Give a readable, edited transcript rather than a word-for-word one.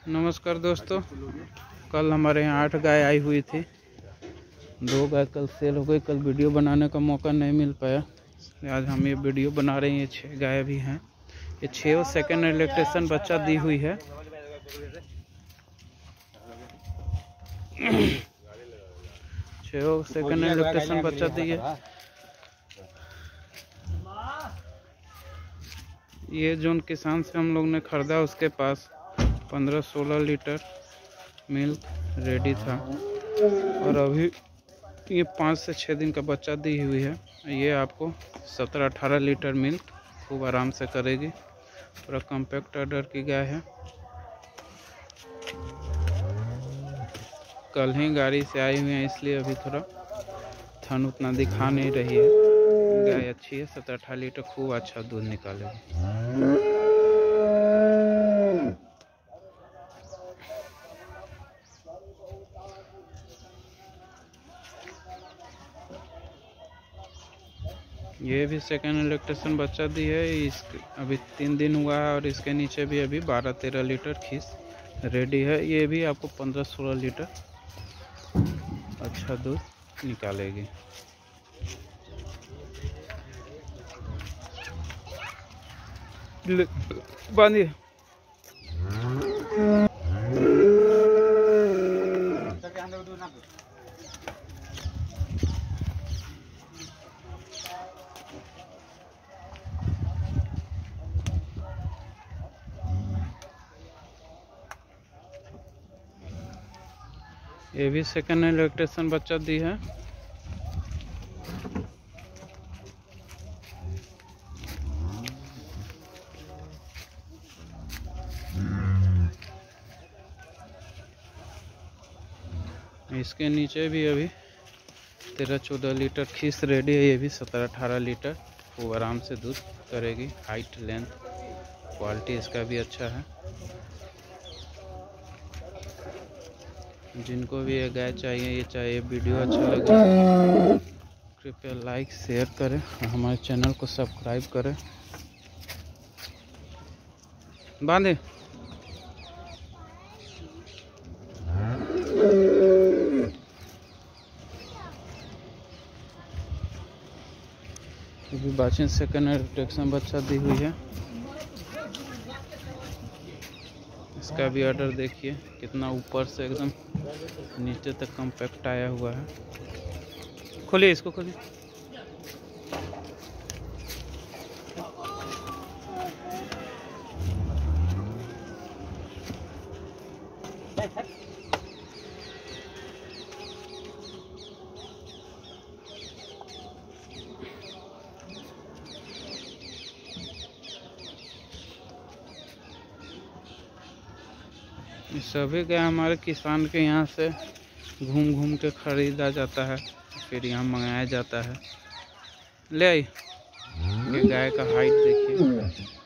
नमस्कार दोस्तों, कल हमारे यहाँ 8 गाय आई हुई थी। 2 गाय कल सेल हो गई। कल वीडियो बनाने का मौका नहीं मिल पाया, आज हम ये वीडियो बना रहे हैं। ये 6 गाय भी हैं। ये 6 सेकंड इलेक्ट्रेशन बच्चा दी हुई है। सेकंड इलेक्ट्रेशन बच्चा दी है। ये जोन किसान से हम लोग ने खरीदा, उसके पास 15-16 लीटर मिल्क रेडी था और अभी ये 5 से 6 दिन का बच्चा दी हुई है। ये आपको 17-18 लीटर मिल्क खूब आराम से करेगी। पूरा कॉम्पैक्ट ऑर्डर की गाय है। कल ही गाड़ी से आई हुई है, इसलिए अभी थोड़ा थन उतना दिखा नहीं रही है। गाय अच्छी है, 17-18 लीटर खूब अच्छा दूध निकालेगी। ये भी सेकेंड इलेक्ट्रेशन बच्चा दी है। अभी 3 दिन हुआ है और इसके नीचे भी अभी 12-13 लीटर खीस रेडी है। ये भी आपको 15-16 लीटर अच्छा दूध निकालेगी। बांधिए। ये भी सेकेंड इलेक्ट्रेशन बच्चा दी है। इसके नीचे भी अभी 13-14 लीटर खीस रेडी है। ये भी 17-18 लीटर खूब आराम से दूध करेगी। हाइट, लेंथ, क्वालिटी इसका भी अच्छा है। जिनको भी ये गाय चाहिए, वीडियो अच्छा लगे कृपया लाइक शेयर करें और हमारे चैनल को सब्सक्राइब करें। बांधे। अभी बाचिन सेकेंड इलेक्ट्रेशन बच्चा दी हुई है। इसका भी ऑर्डर देखिए कितना ऊपर से एकदम नीचे तक कॉम्पैक्ट आया हुआ है। खोलिए, इसको खोलिए। सभी गाय हमारे किसान के यहाँ से घूम घूम के खरीदा जाता है, फिर यहाँ मंगाया जाता है। ले आई। ये गाय का हाइट देखिए।